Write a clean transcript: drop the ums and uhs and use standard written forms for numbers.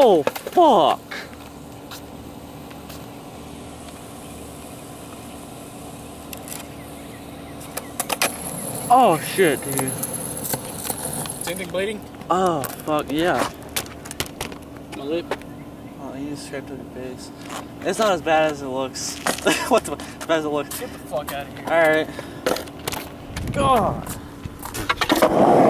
Oh, fuck. Oh, shit, dude. Is anything bleeding? Oh, fuck, yeah. My lip? Oh, you just scraped up your face. It's not as bad as it looks. What the? As bad as it looks. Get the fuck out of here. Alright. God.